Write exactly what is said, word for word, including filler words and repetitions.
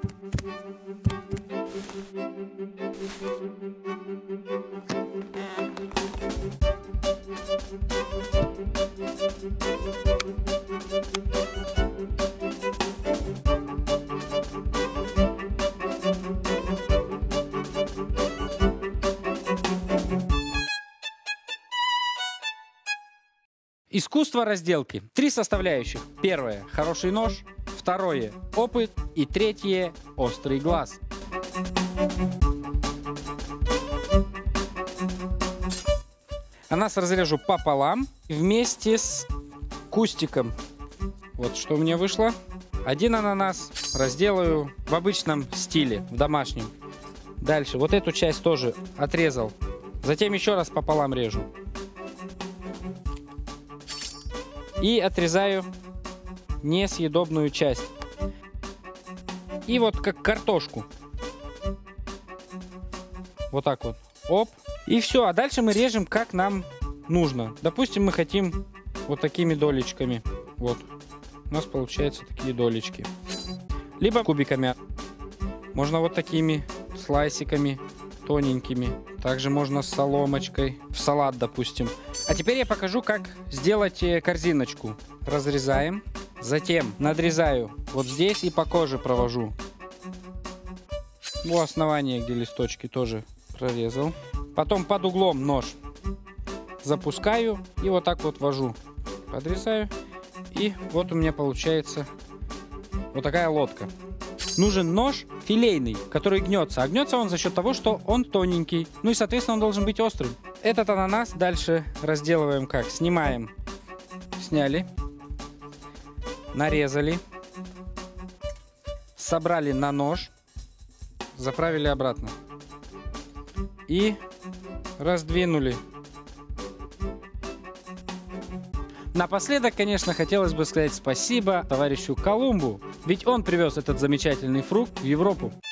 Искусство разделки. Три составляющих. Первое – хороший нож. Второе – опыт. И третье – острый глаз. Ананас разрежу пополам вместе с кустиком. Вот что у меня вышло. Один ананас разделаю в обычном стиле, в домашнем. Дальше вот эту часть тоже отрезал. Затем еще раз пополам режу. И отрезаю несъедобную часть. И вот как картошку. Вот так вот. Оп. И все. А дальше мы режем, как нам нужно. Допустим, мы хотим вот такими долечками. Вот. У нас получаются такие долечки. Либо кубиками. Можно вот такими слайсиками тоненькими. Также можно с соломочкой. В салат, допустим. А теперь я покажу, как сделать корзиночку. Разрезаем. Затем надрезаю вот здесь и по коже провожу. У основания, где листочки, тоже прорезал. Потом под углом нож запускаю и вот так вот вожу. Подрезаю. И вот у меня получается вот такая лодка. Нужен нож филейный, который гнется. А гнется он за счет того, что он тоненький. Ну и, соответственно, он должен быть острым. Этот ананас дальше разделываем как? Снимаем. Сняли. Нарезали. Собрали на нож. Заправили обратно. И раздвинули. Напоследок, конечно, хотелось бы сказать спасибо товарищу Колумбу, ведь он привез этот замечательный фрукт в Европу.